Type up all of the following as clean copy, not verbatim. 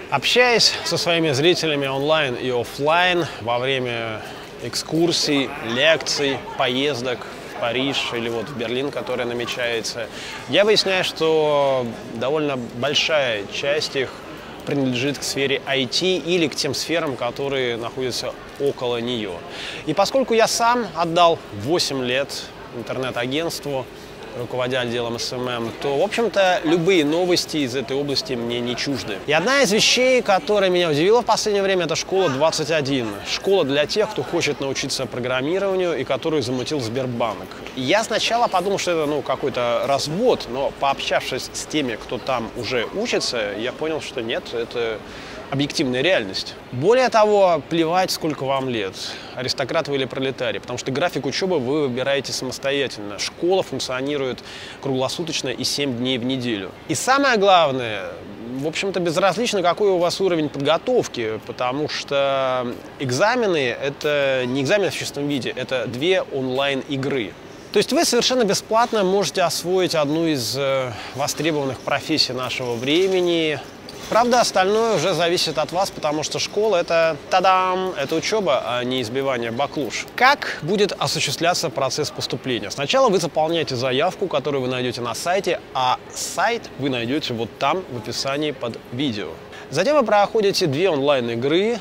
Общаясь со своими зрителями онлайн и офлайн во время экскурсий, лекций, поездок в Париж или вот в Берлин, которая намечается, я выясняю, что довольно большая часть их принадлежит к сфере IT или к тем сферам, которые находятся около нее. И поскольку я сам отдал 8 лет интернет-агентству, руководя отделом СММ, то, в общем-то, любые новости из этой области мне не чужды. И одна из вещей, которая меня удивила в последнее время, это школа 21. Школа для тех, кто хочет научиться программированию и которую замутил Сбербанк. Я сначала подумал, что это какой-то развод, но пообщавшись с теми, кто там уже учится, я понял, что нет, это объективная реальность. Более того, плевать, сколько вам лет, аристократ вы или пролетарий, потому что график учебы вы выбираете самостоятельно. Школа функционирует круглосуточно и 7 дней в неделю. И самое главное, в общем-то, безразлично, какой у вас уровень подготовки, потому что экзамены – это не экзамены в чистом виде, это 2 онлайн-игры. То есть вы совершенно бесплатно можете освоить одну из востребованных профессий нашего времени. Правда, остальное уже зависит от вас, потому что школа – это, та-дам, это учеба, а не избивание баклуш. Как будет осуществляться процесс поступления? Сначала вы заполняете заявку, которую вы найдете на сайте, а сайт вы найдете вот там, в описании под видео. Затем вы проходите 2 онлайн-игры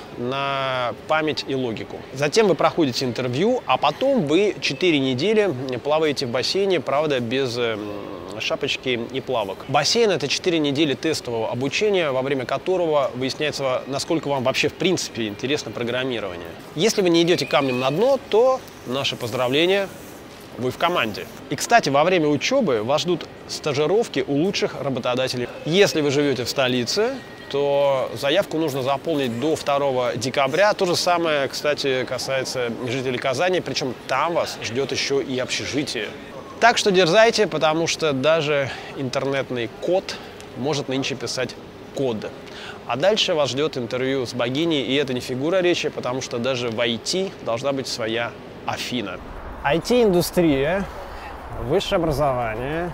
на память и логику. Затем вы проходите интервью, а потом вы 4 недели плаваете в бассейне, правда, без шапочки и плавок. Бассейн – это 4 недели тестового обучения, во время которого выясняется, насколько вам вообще в принципе интересно программирование. Если вы не идете камнем на дно, то наши поздравления, вы в команде. И, кстати, во время учебы вас ждут стажировки у лучших работодателей. Если вы живете в столице, то заявку нужно заполнить до 2 декабря. То же самое, кстати, касается жителей Казани, причем там вас ждет еще и общежитие. Так что дерзайте, потому что даже интернетный кот может нынче писать код. А дальше вас ждет интервью с богиней, и это не фигура речи, потому что даже в IT должна быть своя Афина. IT-индустрия, высшее образование,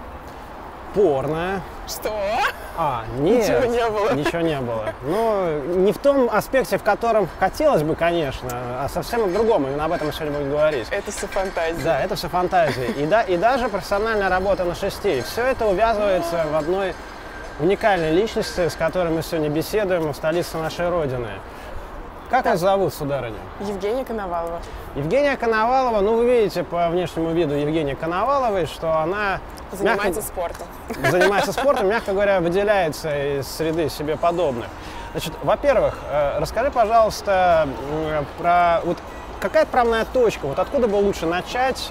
порно. Что? Нет, ничего не было. Ничего не было. Но не в том аспекте, в котором хотелось бы, конечно, а совсем в другом. Именно об этом мы сегодня будем говорить. Это все фантазия. Да, это все фантазии. И даже профессиональная работа на 6. И все это увязывается в одной уникальной личности, с которой мы сегодня беседуем в столице нашей Родины. Как вас зовут, сударыня? Евгения Коновалова. Евгения Коновалова, вы видите по внешнему виду Евгении Коноваловой, что она занимается спортом. Занимается спортом, мягко говоря, выделяется из среды себе подобных. Значит, во-первых, расскажи, пожалуйста, про какая отправная точка, откуда бы лучше начать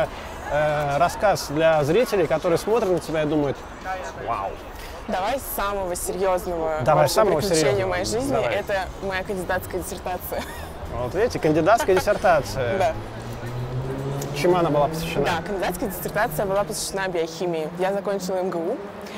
рассказ для зрителей, которые смотрят на тебя и думают: вау. Давай с самого серьезного приключения в моей жизни. Давай. Это моя кандидатская диссертация. Вот видите, кандидатская диссертация. Да. Чему она была посвящена? Да, кандидатская диссертация была посвящена биохимии. Я закончила МГУ,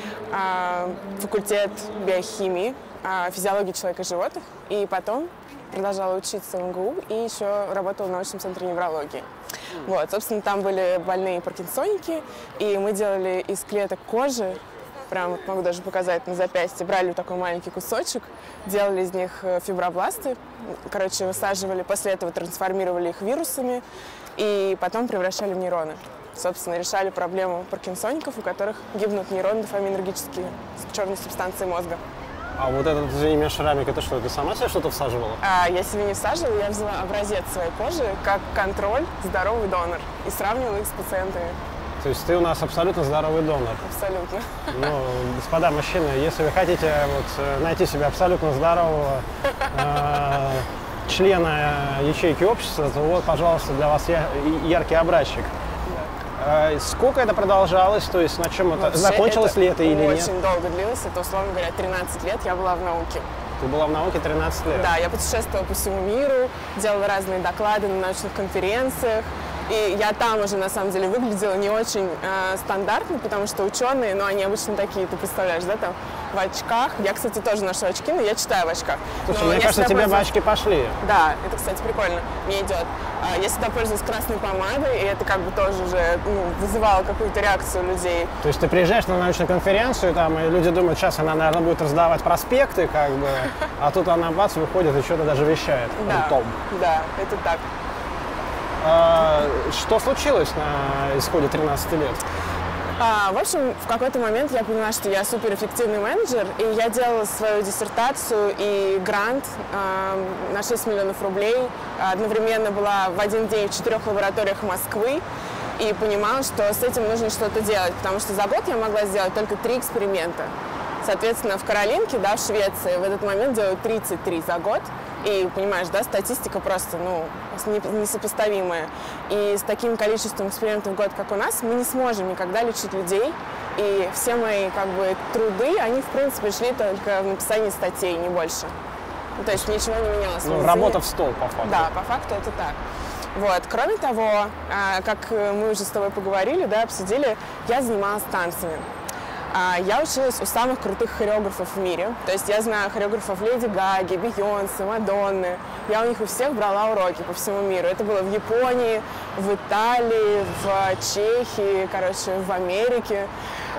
факультет биохимии, физиологии человека и животных, и потом продолжала учиться в МГУ и еще работала в научном центре неврологии. Собственно, там были больные паркинсоники, и мы делали из клеток кожи, прям могу даже показать на запястье, брали такой маленький кусочек, делали из них фибробласты, высаживали, после этого трансформировали их вирусами и потом превращали в нейроны. Собственно, решали проблему паркинсоников, у которых гибнут нейроны дофаминергические черные субстанции мозга. А вот этот, извини меня, шрамик, это что, ты сама себе что-то всаживала? Я себе не всаживала, я взяла образец своей кожи как контроль, здоровый донор, и сравнивала их с пациентами. То есть ты у нас абсолютно здоровый донор. Абсолютно. Господа мужчины, если вы хотите найти себе абсолютно здорового члена ячейки общества, то пожалуйста, для вас яркий образчик. Сколько это продолжалось? То есть на чем это? Закончилось ли это или нет? Очень долго длилось. Это, условно говоря, 13 лет я была в науке. Ты была в науке 13 лет? Да, я путешествовала по всему миру, делала разные доклады на научных конференциях. И я там уже, на самом деле, выглядела не очень стандартно, потому что ученые, они обычно такие, ты представляешь, да, там в очках. Я, кстати, тоже ношу очки, но я читаю в очках. Слушай, Но мне я кажется, всегда тебе бы пользуюсь- очки пошли. Да, это, кстати, прикольно. Мне идет. Я всегда пользуюсь красной помадой, и это как бы тоже уже вызывало какую-то реакцию у людей. То есть ты приезжаешь на научную конференцию, там, и люди думают, сейчас она, наверное, будет раздавать проспекты, как бы, а тут она бац, выходит и что-то даже вещает. Да, Том. да, это так. Что случилось на исходе 13 лет? В общем, в какой-то момент я поняла, что я суперэффективный менеджер, и я делала свою диссертацию и грант на 6 миллионов рублей. Одновременно была в один день в 4 лабораториях Москвы и понимала, что с этим нужно что-то делать, потому что за год я могла сделать только 3 эксперимента. Соответственно, в Каролинке, да, в Швеции, в этот момент делают 33 за год. И, понимаешь, да, статистика просто, несопоставимая. И с таким количеством экспериментов в год, как у нас, мы не сможем никогда лечить людей. И все мои, как бы, труды, они, в принципе, шли только в написании статей, не больше. То есть ничего не менялось. Работа в стол, по факту. Да, по факту это так. Вот. Кроме того, как мы уже с тобой поговорили, да, обсудили, я занималась танцами. Я училась у самых крутых хореографов в мире. То есть я знаю хореографов Леди Гаги, Бейонсе, Мадонны. Я у них у всех брала уроки по всему миру. Это было в Японии, в Италии, в Чехии, в Америке.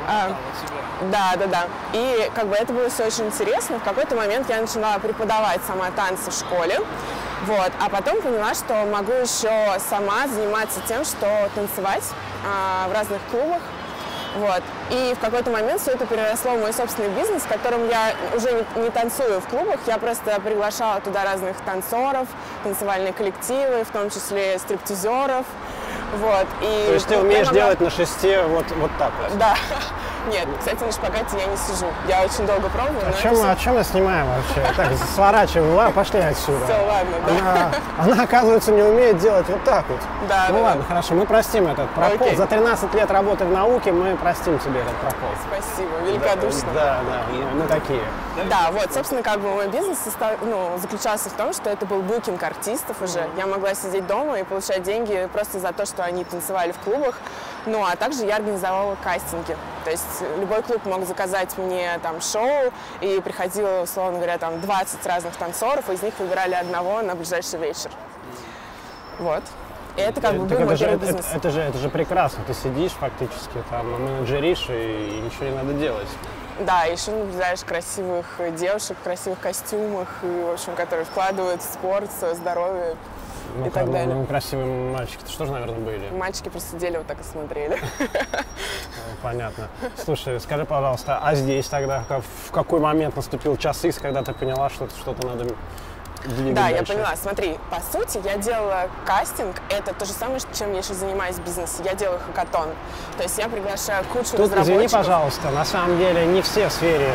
Да. И как бы это было все очень интересно. В какой-то момент я начала преподавать сама танцы в школе. Вот. А потом поняла, что могу еще сама заниматься тем, что танцевать в разных клубах. Вот. И в какой-то момент все это переросло в мой собственный бизнес, в котором я уже не танцую в клубах, я просто приглашала туда разных танцоров, танцевальные коллективы, в том числе стриптизеров. Вот. И то есть ты умеешь делать на шесте вот так вот? Да. Нет, кстати, на шпагате я не сижу. Я очень долго пробую. О чем мы снимаем вообще? Так, сворачиваем, пошли отсюда. Все, ладно, да. Она, оказывается, не умеет делать вот так вот. Да, ну ладно, хорошо, мы простим этот прокол. За 13 лет работы в науке мы простим тебе этот прокол. Спасибо, великодушно. Да, мы такие. Да, вот, собственно, как бы мой бизнес заключался в том, что это был букинг артистов уже. Я могла сидеть дома и получать деньги просто за то, что они танцевали в клубах. Ну, а также я организовала кастинги. То есть любой клуб мог заказать мне там шоу, и приходило, условно говоря, там 20 разных танцоров, и из них выбирали одного на ближайший вечер. Вот. И это как бы был мой первый бизнес. Это же прекрасно. Ты сидишь фактически, там, менеджеришь, и ничего не надо делать. Да, еще наблюдаешь красивых девушек в красивых костюмах, и, в общем, которые вкладывают в спорт, в свое здоровье. И так далее. Красивые мальчики-то что же, наверное, были? Мальчики просто сидели вот так и смотрели. Понятно. Слушай, скажи, пожалуйста, а здесь тогда в какой момент наступил час Икс, когда ты поняла, что что-то надо двигать Да, дальше? я поняла. Смотри, по сути, я делала кастинг. Это то же самое, чем я сейчас занимаюсь в бизнесе. Я делаю хакатон. То есть я приглашаю кучу разработчиков. Извини, пожалуйста, на самом деле не все в сфере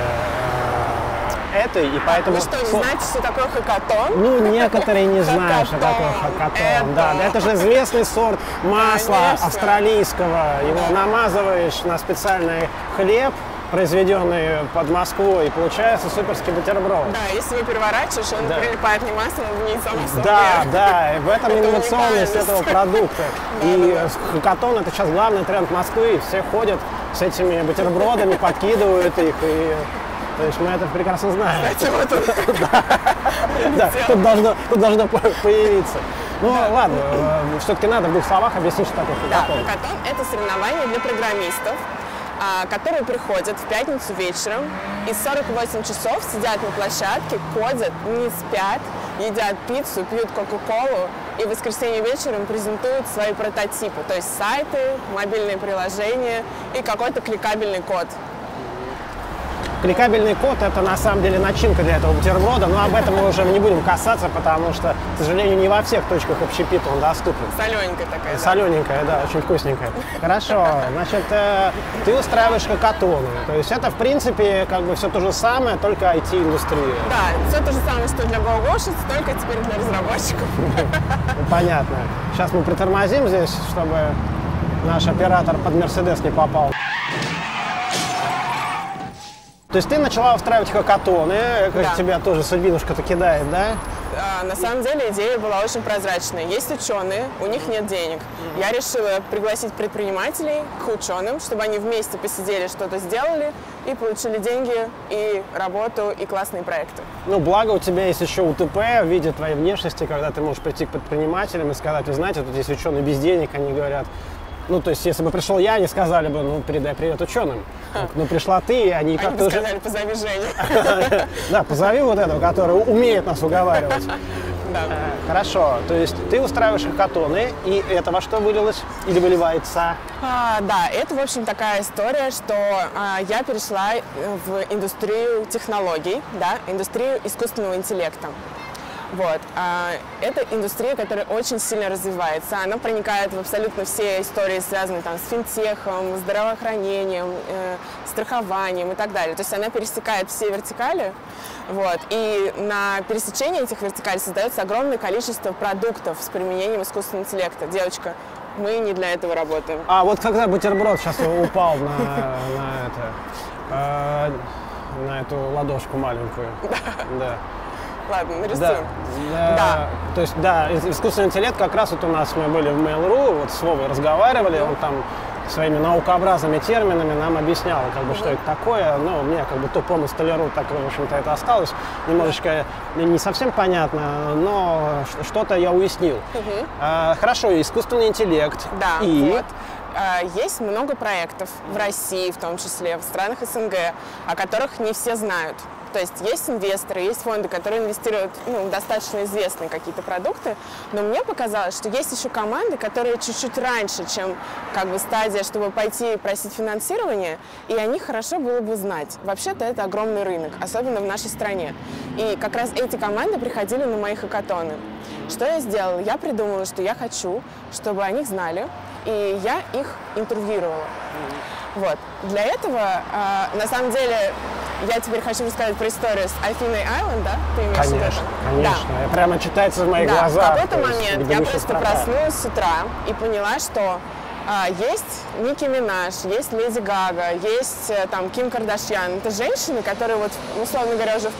этой, и поэтому... Вы что, не знаете, что такое хакатон? Ну, некоторые не знают, что такое хакатон. Да, это же известный сорт масла австралийского. Его намазываешь на специальный хлеб, произведенный под Москвой, и получается суперский бутерброд. Да, если его переворачиваешь, он прилипает не маслом, а не маслом. Да, в этом инновационность этого продукта. И хакатон — это сейчас главный тренд Москвы. Все ходят с этими бутербродами, подкидывают их, и... То есть мы это прекрасно знаем. Да, тут должно появиться. Ну ладно, все-таки надо в двух словах объяснить, что такое хакатон. Да, хакатон — это соревнование для программистов, которые приходят в пятницу вечером и 48 часов сидят на площадке, кодят, не спят, едят пиццу, пьют кока-колу и в воскресенье вечером презентуют свои прототипы, то есть сайты, мобильные приложения и какой-то кликабельный код. Кликабельный код — это на самом деле начинка для этого бутерброда, но об этом мы уже не будем касаться, потому что, к сожалению, не во всех точках общепита он доступен. Солененькая такая. Солененькая, да, очень вкусненькая. Хорошо, значит, ты устраиваешь хакатоны, то есть это, в принципе, как бы все то же самое, только IT-индустрия. Да, все то же самое, что для GoGoshits, только теперь для разработчиков. Понятно. Сейчас мы притормозим здесь, чтобы наш оператор под Мерседес не попал. То есть ты начала устраивать хакатоны, как тебя тоже судьбинушка-то кидает, да? на самом деле идея была очень прозрачная. Есть ученые, у них нет денег. Я решила пригласить предпринимателей к ученым, чтобы они вместе посидели, что-то сделали и получили деньги, и работу, и классные проекты. Ну, благо у тебя есть еще УТП в виде твоей внешности, когда ты можешь прийти к предпринимателям и сказать: вы знаете, тут есть ученые без денег, они говорят. Ну, то есть, если бы пришел я, они сказали бы: ну, передай привет ученым. Ну, пришла ты, и они как-то уже... Сказали: позови Женю. Да, позови вот этого, который умеет нас уговаривать. Хорошо, то есть ты устраиваешь хакатоны, и это во что вылилось или выливается? Да, это, в общем, такая история, что я перешла в индустрию технологий, да, индустрию искусственного интеллекта. Вот. Это индустрия, которая очень сильно развивается. Она проникает в абсолютно все истории, связанные там с финтехом, здравоохранением, страхованием и так далее. То есть она пересекает все вертикали. Вот. И на пересечении этих вертикалей создается огромное количество продуктов с применением искусственного интеллекта. Девочка, мы не для этого работаем. А вот когда бутерброд сейчас упал на эту ладошку маленькую. Да. Ладно, нарисуем. Да. То есть, да, искусственный интеллект, как раз вот у нас мы были в Mail.ru, вот с Вовой разговаривали, он там своими наукообразными терминами нам объяснял, как бы, что это такое. Ну, мне, как бы, тупому столяру, так, в общем-то, это осталось немножечко не совсем понятно, но что-то я уяснил. Хорошо, искусственный интеллект. Да, и... вот. Есть много проектов в России, в том числе, в странах СНГ, о которых не все знают. То есть есть инвесторы, есть фонды, которые инвестируют в достаточно известные какие-то продукты, но мне показалось, что есть еще команды, которые чуть-чуть раньше, чем как бы стадия, чтобы пойти и просить финансирование, и о них хорошо было бы знать. Вообще-то это огромный рынок, особенно в нашей стране. И как раз эти команды приходили на мои хакатоны. Что я сделала? Я придумала, что я хочу, чтобы о них знали, и я их интервьюировала. Вот. Для этого, на самом деле, я теперь хочу рассказать про историю с Афиной Айленд, да? Ты имеешь в виду? Конечно. Да. Прямо читается в моих глазах. В какой-то момент я просто проснулась с утра и поняла, что есть Ники Минаж, есть Леди Гага, есть там Ким Кардашьян. Это женщины, которые вот, условно говоря, уже в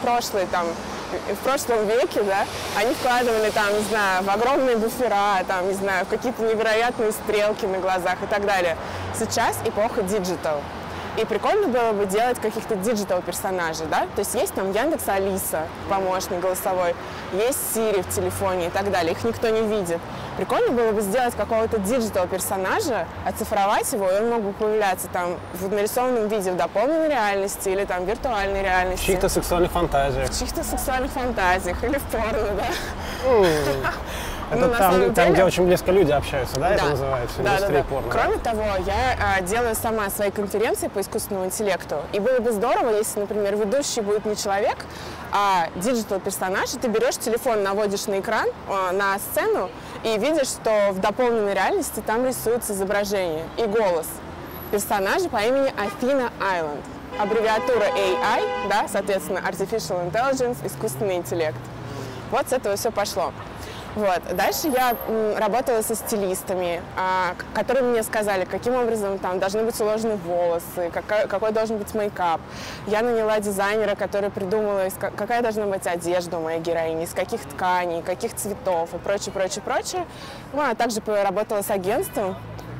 прошлом веке, да, они вкладывали там, не знаю, в огромные буфера, там, не знаю, в какие-то невероятные стрелки на глазах и так далее. Сейчас эпоха диджитал. И прикольно было бы делать каких-то диджитал-персонажей, да? То есть есть там Яндекс Алиса, помощник голосовой, есть Siri в телефоне и так далее. Их никто не видит. Прикольно было бы сделать какого-то диджитал-персонажа, оцифровать его, и он мог бы появляться там в нарисованном виде в дополненной реальности или там в виртуальной реальности. В чьих-то сексуальных фантазиях. В чьих-то сексуальных фантазиях или в порно, да? Это там, где очень близко люди общаются, да, это называется, индустрия порно? Кроме того, я делаю сама свои конференции по искусственному интеллекту. И было бы здорово, если, например, ведущий будет не человек, а диджитал-персонаж, и ты берешь телефон, наводишь на экран, на сцену, и видишь, что в дополненной реальности там рисуется изображение и голос персонажа по имени Афина Айленд. Аббревиатура AI, да, соответственно, Artificial Intelligence, искусственный интеллект. Вот с этого все пошло. Вот. Дальше я работала со стилистами, которые мне сказали, каким образом там должны быть уложены волосы, какой должен быть мейкап. Я наняла дизайнера, который придумала, какая должна быть одежда у моей героини, из каких тканей, каких цветов и прочее, прочее, прочее. Ну, а также поработала с агентством,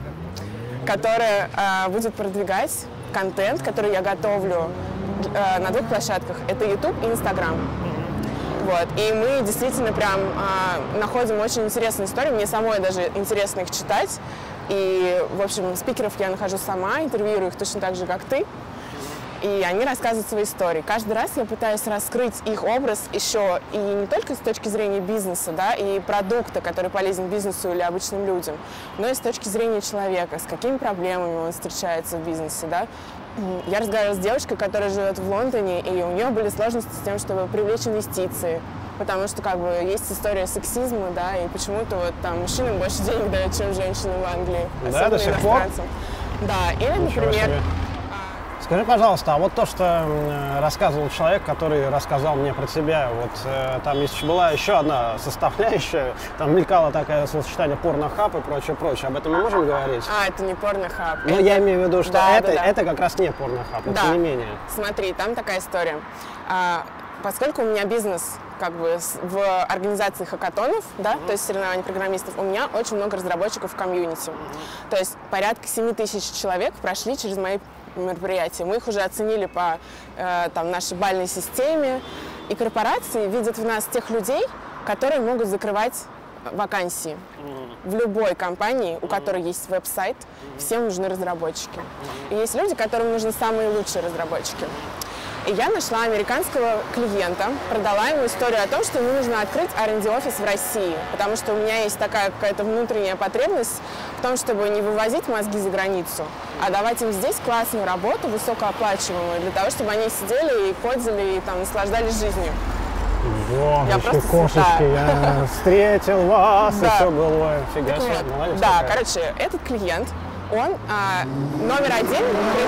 которое будет продвигать контент, который я готовлю на двух площадках. Это YouTube и Instagram. Вот. И мы действительно прям находим очень интересные истории. Мне самой даже интересно их читать. И, в общем, спикеров я нахожу сама, интервьюирую их точно так же, как ты. И они рассказывают свои истории. Каждый раз я пытаюсь раскрыть их образ еще и не только с точки зрения бизнеса, да, и продукта, который полезен бизнесу или обычным людям, но и с точки зрения человека, с какими проблемами он встречается в бизнесе, да. Я разговаривала с девушкой, которая живет в Лондоне, и у нее были сложности с тем, чтобы привлечь инвестиции, потому что как бы есть история сексизма, да, и почему-то вот там мужчинам больше денег дают, чем женщинам в Англии, да, до сих пор? Да, или, например... Скажи, пожалуйста, а вот то, что рассказывал человек, который рассказал мне про тебя, вот там была еще одна составляющая, там мелькало такое словосочетание порнохаб и прочее, прочее. Об этом мы можем говорить? Это не порнохаб. Но я имею в виду, что это как раз не порнохаб, но тем не менее. Смотри, там такая история. поскольку у меня бизнес как бы в организации хакатонов, да, то есть соревнований программистов, у меня очень много разработчиков в комьюнити. То есть порядка 7000 человек прошли через мои мероприятия. Мы их уже оценили по там, нашей бальной системе. И корпорации видят в нас тех людей, которые могут закрывать вакансии. В любой компании, у которой есть веб-сайт, всем нужны разработчики. И есть люди, которым нужны самые лучшие разработчики. И я нашла американского клиента, продала ему историю о том, что ему нужно открыть R&D-офис в России, потому что у меня есть такая какая-то внутренняя потребность в том, чтобы не вывозить мозги за границу, а давать им здесь классную работу, высокооплачиваемую, для того, чтобы они сидели и кодили, и там, наслаждались жизнью. Божечки, кошечки, я встретил вас, и все было. Фига себе, молодец. Да, короче, этот клиент, он номер один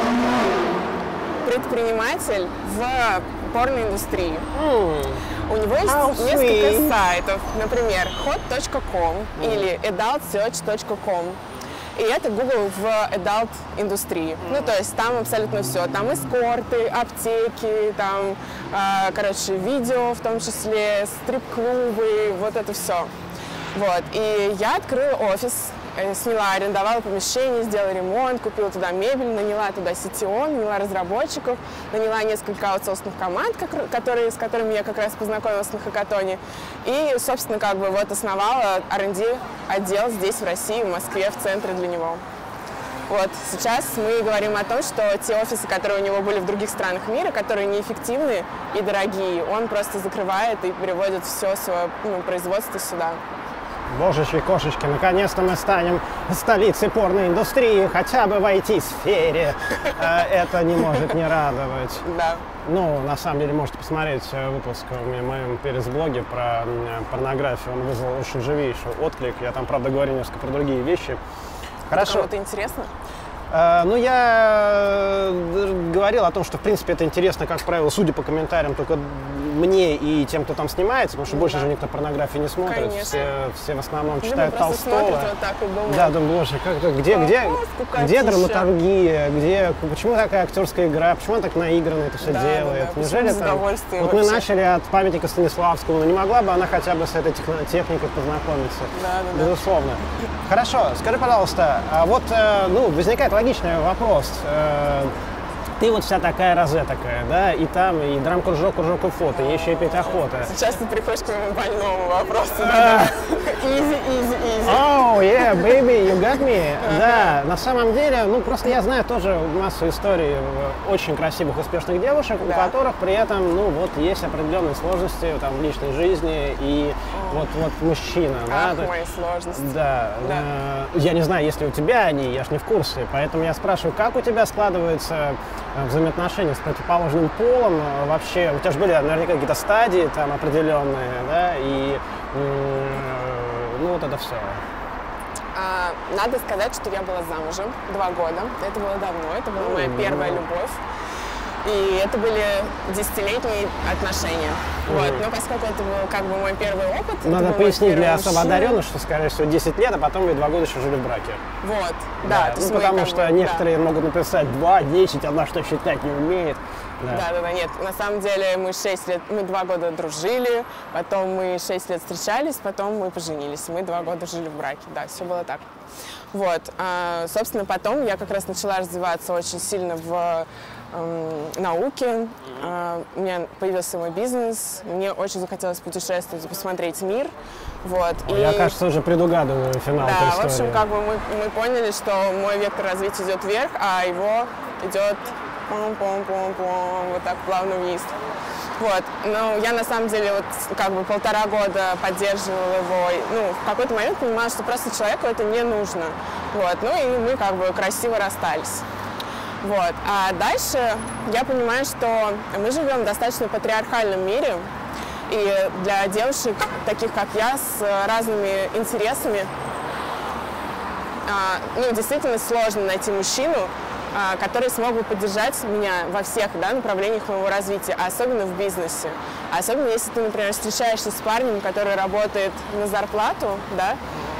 предприниматель в порноиндустрии. У него есть несколько сайтов, например, hot.com или adultsearch.com. И это Google в adult индустрии. Ну, то есть там абсолютно все. Там эскорты, аптеки, там, короче, видео в том числе, стрип-клубы, вот это все. Вот. И я открыла офис, сняла, арендовала помещение, сделала ремонт, купила туда мебель, наняла туда CTO, наняла разработчиков, наняла несколько аутсорсных команд, с которыми я как раз познакомилась на хакатоне. И, собственно, как бы вот основала R&D отдел здесь, в России, в Москве, в центре для него. Вот. Сейчас мы говорим о том, что те офисы, которые у него были в других странах мира, которые неэффективны и дорогие, он просто закрывает и переводит все свое производство сюда. Божечки, кошечки, наконец-то мы станем столицей порноиндустрии, хотя бы в IT-сфере. Это не может не радовать. Да. Ну, на самом деле, можете посмотреть выпуск в моем перец-блоге про порнографию. Он вызвал очень живейший отклик. Я там, правда, говорю несколько про другие вещи. Хорошо. Кому-то интересно? Ну, я говорил о том, что, в принципе, это интересно, как правило, судя по комментариям, только мне и тем, кто там снимается, потому что больше же никто порнографии не смотрит. Все в основном читают Толстого. Вот так и думают. Да, думаю, боже, где драматургия, почему такая актерская игра, почему он так наигранно это все делает? Да, неужели там... Вот мы начали от памятника Станиславского, но не могла бы она хотя бы с этой техникой познакомиться? Да. Безусловно. Хорошо, скажи, пожалуйста, а вот, возникает логичный вопрос. Ты вот вся такая розетокая, да, и там, и драм-кружок, и фото, и еще и петь охота. Сейчас ты приходишь к моему больному вопросу. Easy. Oh, yeah, baby, you got me. Да, на самом деле, просто я знаю тоже массу историй очень красивых, успешных девушек, у которых при этом, есть определенные сложности там в личной жизни, и вот мужчина, Ах, да. мои сложности. Да. Я не знаю, есть ли у тебя они, я ж не в курсе, поэтому я спрашиваю, как у тебя складываются взаимоотношения с противоположным полом вообще? У тебя же были наверняка какие-то стадии там определенные, да, и вот это все. Надо сказать, что я была замужем 2 года. Это было давно, это была моя первая любовь. И это были 10-летние отношения. Вот. Но поскольку это был как бы мой первый опыт... Надо пояснить для особо одаренных, что, скорее всего, 10 лет, а потом вы 2 года еще жили в браке. Вот, да. Потому что некоторые могут написать 2, 10, она что считать не умеет. Да, нет. На самом деле мы 2 года дружили, потом мы 6 лет встречались, потом мы поженились. Мы 2 года жили в браке, да, все было так. Вот. Собственно, потом я как раз начала развиваться очень сильно в науке. У меня появился мой бизнес. Мне очень захотелось путешествовать и посмотреть мир. Вот. Я, кажется, уже предугадываю финал этой истории. В общем, как бы мы поняли, что мой вектор развития идет вверх, а его идет пом-пом-пом-пом, вот так плавно вниз. Вот. Но я на самом деле вот как бы 1,5 года поддерживала его. В какой-то момент понимала, что просто человеку это не нужно. Вот. И мы как бы красиво расстались. Вот. А дальше я понимаю, что мы живем в достаточно патриархальном мире, и для девушек, таких как я, с разными интересами, действительно сложно найти мужчину, который смог бы поддержать меня во всех направлениях моего развития, особенно в бизнесе. Особенно если ты, например, встречаешься с парнем, который работает на зарплату, да,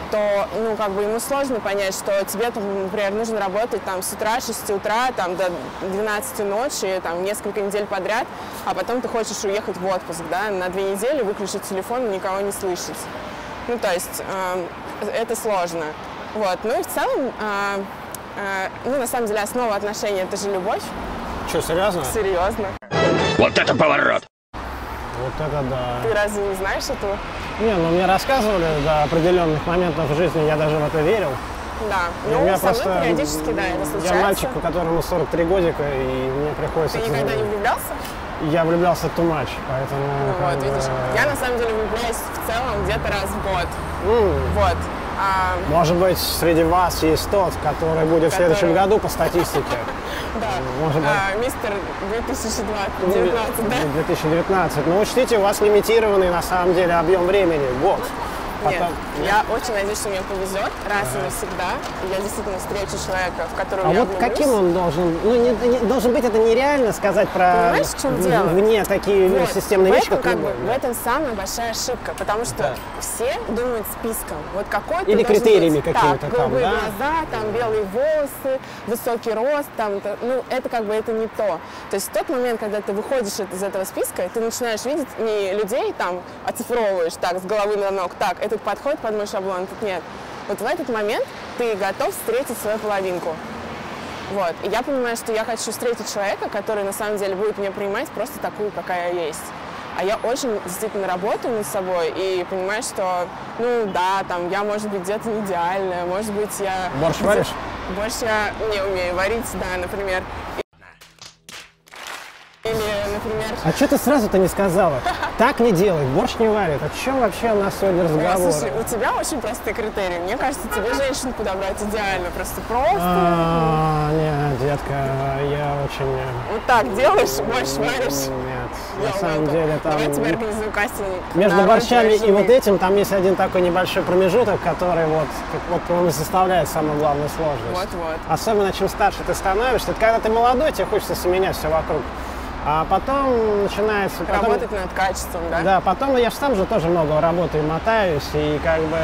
то, ну, как бы ему сложно понять, что тебе, там, например, нужно работать там с утра, 6 утра, там, до 12 ночи, там, несколько недель подряд, а потом ты хочешь уехать в отпуск, да, на 2 недели, выключить телефон и никого не слышать. Ну, то есть это сложно. Вот. Ну и в целом, ну, на самом деле, основа отношений – это же любовь. Что, серьезно? Серьезно. Вот это поворот! Вот это да. Ты разве не знаешь этого? Не, ну мне рассказывали до определенных моментов в жизни, я даже в это верил. Да. И у Ну, меня со мной периодически, да, это случается. Я мальчик, которому 43 годика, и мне приходится... Ты никогда не влюблялся? Я влюблялся too much, поэтому... Ну вот, видишь. Я на самом деле влюбляюсь в целом где-то раз в год. Вот. Может быть, среди вас есть тот, который будет в следующем году по статистике. Да. Может быть. Мистер 2019, да? 2019. Но учтите, у вас лимитированный на самом деле объем времени, год. Нет, я очень надеюсь, что мне повезет раз и навсегда. И я действительно встречу человека, в которого я влюблюсь. Каким он должен? Ну, должен быть, это нереально сказать про... Понимаешь, в чем дело? Вне такие вот. системные вещи, как бы, в этом самая большая ошибка, потому что все думают списком. Вот какой-то или критериями какими-то там, там, голубые да? глаза, там, белые волосы, высокий рост, там, ну, это как бы это не то. То есть в тот момент, когда ты выходишь из этого списка, ты начинаешь видеть не людей, там, оцифровываешь так, с головы до ног, так, этот подходит под мой шаблон, тут нет. Вот в этот момент ты готов встретить свою половинку. Вот. И я понимаю, что я хочу встретить человека, который на самом деле будет меня принимать просто такую, какая я есть. А я очень действительно работаю над собой и понимаю, что, ну да, там, я, может быть, где-то не идеальная, может быть, я... Борщ варишь? Борщ я не умею варить, да, например. Или, например... А что ты сразу-то не сказала? Так не делай, борщ не варит. О чем вообще у нас сегодня разговор? Слушай, у тебя очень простые критерии. Мне кажется, тебе женщину подобрать идеально. Просто. Нет, детка, я очень... Вот так делаешь, борщ варишь? Нет, на самом деле там... Давай тебе организую кастинг. Между борщами и вот этим там есть один такой небольшой промежуток, который вот он и составляет самую главную сложность. Вот. Особенно чем старше ты становишься, это когда ты молодой, тебе хочется менять все вокруг. А потом начинается... Работать над качеством, да? Да, потом я же сам же тоже много работаю, мотаюсь, и как бы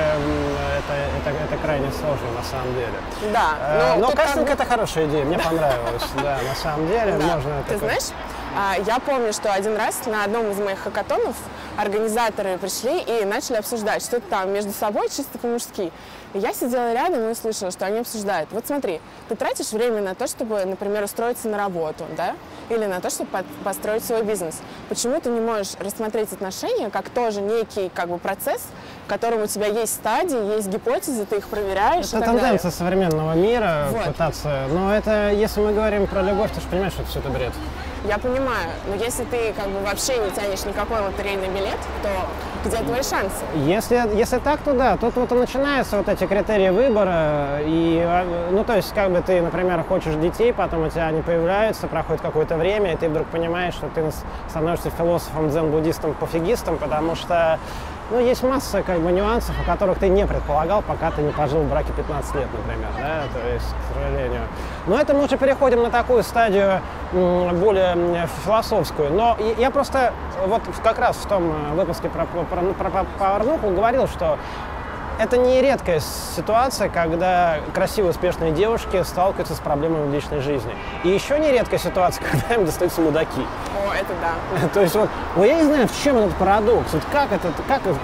это крайне сложно на самом деле. Да. Но кастинг это хорошая идея, мне понравилось, да, на самом деле можно... Ты знаешь, я помню, что один раз на одном из моих хакатонов организаторы пришли и начали обсуждать что-то там между собой чисто по-мужски. И я сидела рядом и слышала, что они обсуждают. Вот смотри, ты тратишь время на то, чтобы, например, устроиться на работу, да? Или на то, чтобы построить свой бизнес. Почему ты не можешь рассмотреть отношения как тоже некий как бы процесс, в котором у тебя есть стадии, есть гипотезы, ты их проверяешь. Это тенденция современного мира пытаться. Но это, если мы говорим про любовь, ты же понимаешь, что это все это бред. Я понимаю, но если ты как бы вообще не тянешь никакой лотерейный билет, то где твои шансы? Если так, то да. Тут вот и начинаются вот эти критерии выбора. И, ну, то есть, как бы ты, например, хочешь детей, потом у тебя они появляются, проходит какое-то время, и ты вдруг понимаешь, что ты становишься философом, дзен-буддистом, пофигистом, потому что, ну, есть масса как бы нюансов, о которых ты не предполагал, пока ты не пожил в браке 15 лет, например, да, то есть, к сожалению. Но это мы уже переходим на такую стадию более философскую. Но я просто вот как раз в том выпуске про порнуху говорил, что это не редкая ситуация, когда красивые, успешные девушки сталкиваются с проблемами в личной жизни. И еще не редкая ситуация, когда им достаются мудаки. О, это да. То есть вот я не знаю, в чем этот парадокс, вот как это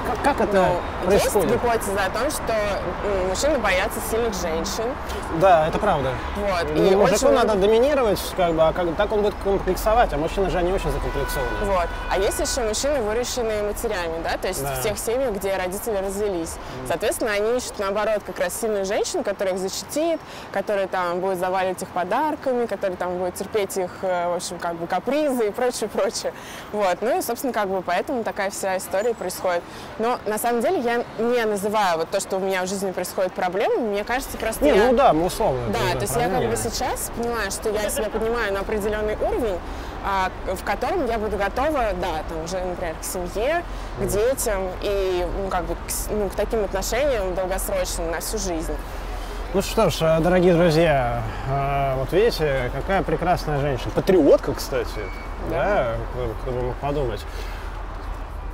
происходит. Есть гипотеза о том, что мужчины боятся сильных женщин. Да, это правда. Вот. И мужику надо доминировать, как бы, так он будет комплексовать, а мужчины же не очень закомплексованы. Вот. А есть еще мужчины, выращенные матерями, да, то есть в тех семьях, где родители развелись. Соответственно, они ищут, наоборот, как раз сильную женщину, которая их защитит, которая там будет заваливать их подарками, которая там будет терпеть их, в общем, как бы капризы и прочее. Вот. Ну и, собственно, как бы поэтому такая вся история происходит. Но на самом деле я не называю вот то, что у меня в жизни происходит проблемой, мне кажется, просто ну да, мы условно. Да, то есть я как бы сейчас понимаю, что я себя поднимаю на определенный уровень, в котором я буду готова, да, там уже, например, к семье, к детям и, ну, как бы, к таким отношениям долгосрочным на всю жизнь. Ну что ж, дорогие друзья, вот видите, какая прекрасная женщина. Патриотка, кстати, да, кто бы мог подумать.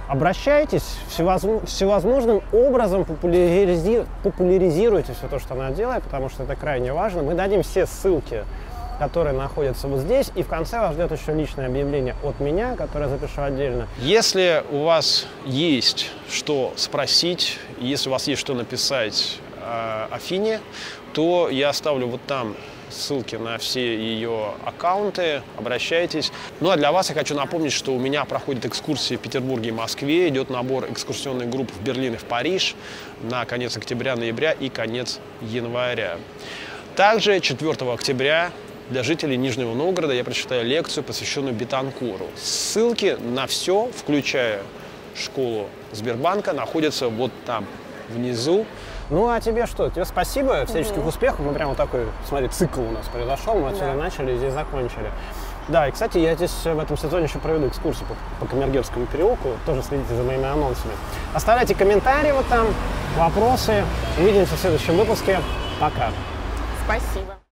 обращайтесь, всевозможным образом популяризируйте все то, что она делает, потому что это крайне важно. Мы дадим все ссылки, которые находятся вот здесь, и в конце вас ждет еще личное объявление от меня, которое запишу отдельно. Если у вас есть что спросить, если у вас есть что написать Афине, то я оставлю вот там ссылки на все ее аккаунты, обращайтесь. Ну а для вас я хочу напомнить, что у меня проходят экскурсии в Петербурге и Москве, идет набор экскурсионных групп в Берлин и в Париж на конец октября, ноября и конец января. Также 4 октября для жителей Нижнего Новгорода я прочитаю лекцию, посвященную Бетанкуру. Ссылки на все, включая школу Сбербанка, находятся вот там внизу. Ну, а тебе что? Тебе спасибо, всяческих успехов. Мы прямо такой, смотри, цикл у нас произошел. Мы отсюда начали и здесь закончили. Да, и, кстати, я здесь в этом сезоне еще проведу экскурсию по Камергерскому переулку. Тоже следите за моими анонсами. Оставляйте комментарии вот там, вопросы. Увидимся в следующем выпуске. Пока. Спасибо.